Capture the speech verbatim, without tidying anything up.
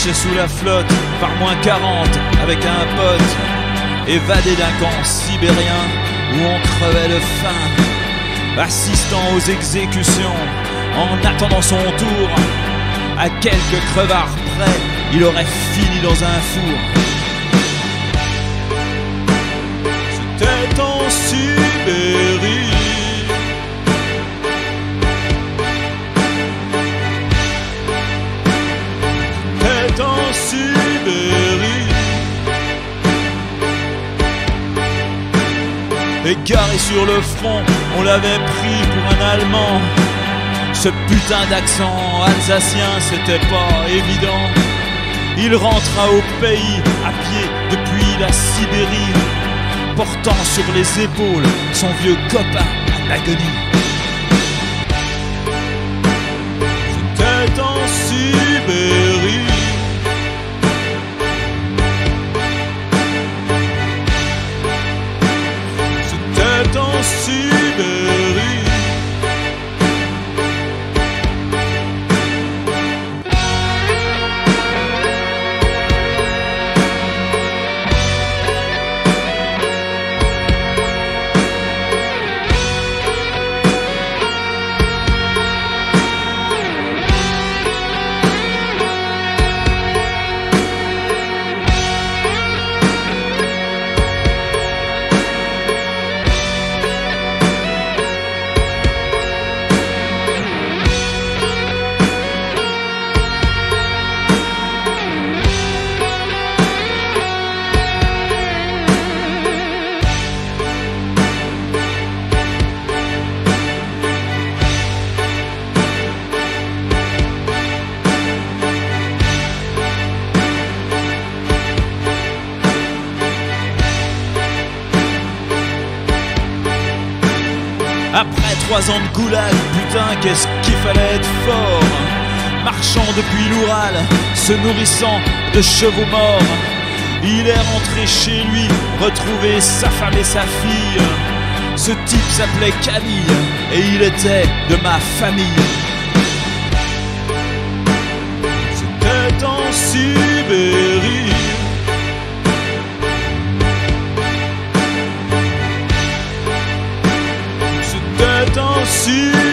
marchait sous la flotte par moins quarante avec un pote, évadé d'un camp sibérien où on crevait de faim, assistant aux exécutions en attendant son tour. À quelques crevards près, il aurait fini dans un four. C'était en Sibérie. C'était en Sibérie. Égaré sur le front, on l'avait pris pour un Allemand. Ce putain d'accent alsacien, c'était pas évident. Il rentra au pays à pied depuis la Sibérie, portant sur les épaules son vieux copain à l'agonie. C'était en Sibérie. C'était en Sibérie. Après trois ans de goulag, putain qu'est-ce qu'il fallait être fort. Marchant depuis l'Oural, se nourrissant de chevaux morts, il est rentré chez lui, retrouver sa femme et sa fille. Ce type s'appelait Camille, et il était de ma famille. C'était en Sibérie. C'était en Sibérie.